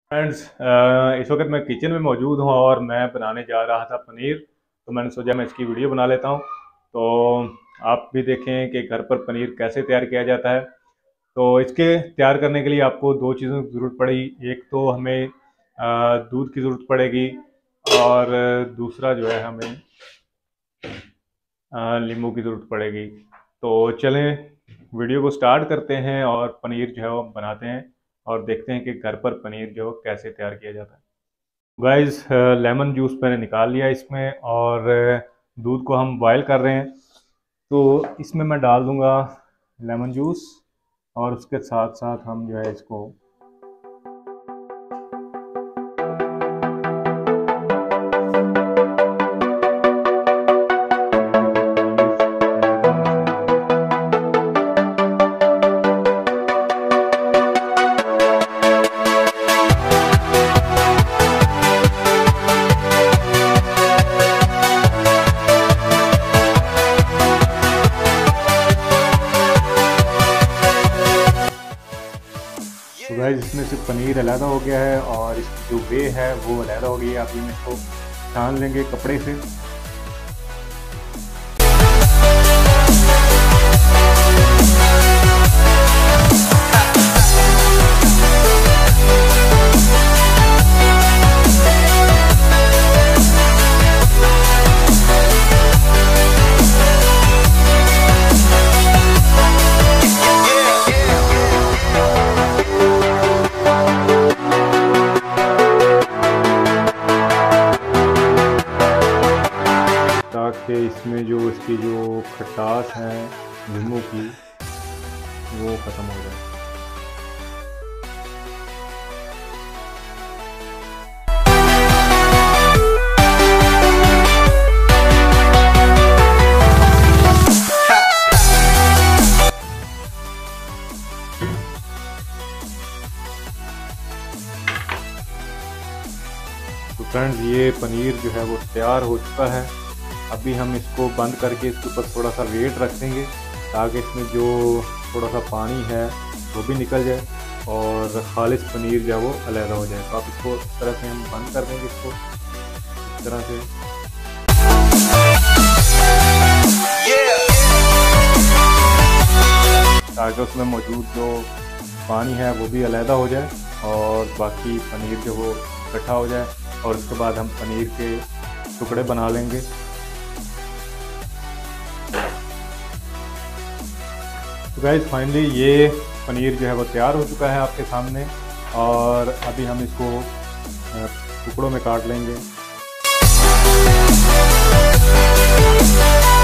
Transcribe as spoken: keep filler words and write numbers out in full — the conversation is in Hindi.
फ्रेंड्स, इस वक्त मैं किचन में मौजूद हूँ और मैं बनाने जा रहा था पनीर। तो मैंने सोचा मैं इसकी वीडियो बना लेता हूँ। तो आप भी देखें कि घर पर पनीर कैसे तैयार किया जाता है। तो इसके तैयार करने के लिए आपको दो चीज़ों की ज़रूरत पड़ेगी। एक तो हमें अ, दूध की ज़रूरत पड़ेगी और दूसरा जो है हमें अ, नींबू की ज़रूरत पड़ेगी। तो चलें वीडियो को स्टार्ट करते हैं और पनीर जो है वो बनाते हैं और देखते हैं कि घर पर पनीर जो कैसे तैयार किया जाता है। गाइस, लेमन जूस मैंने निकाल लिया इसमें और अ, दूध को हम बॉयल कर रहे हैं। तो इसमें मैं डाल दूंगा लेमन जूस और उसके साथ साथ हम जो है इसको तो गाइस इसमें से पनीर अलहदा हो गया है और इसकी जो वे है वो अलहदा हो गई है। अभी हम इसको छान लेंगे कपड़े से। ताकि इसमें जो इसकी जो खटास है नींबू की वो ख़त्म हो जाए। तो फ्रेंड्स, ये पनीर जो है वो तैयार हो चुका है। अभी हम इसको बंद करके इसके ऊपर थोड़ा सा वेट रख देंगे ताकि इसमें जो थोड़ा सा पानी है वो भी निकल जाए और खालिश पनीर जो है वो अलहदा हो जाए। तो आप इसको इस तरह से हम बंद कर देंगे इसको इस तरह से। ताकि उसमें मौजूद जो पानी है वो भी अलहदा हो जाए और बाकी पनीर जो वो इकट्ठा हो जाए और उसके बाद हम पनीर के टुकड़े बना लेंगे। तो गाइस फाइनली ये पनीर जो है वो तैयार हो चुका है आपके सामने और अभी हम इसको टुकड़ों में काट लेंगे।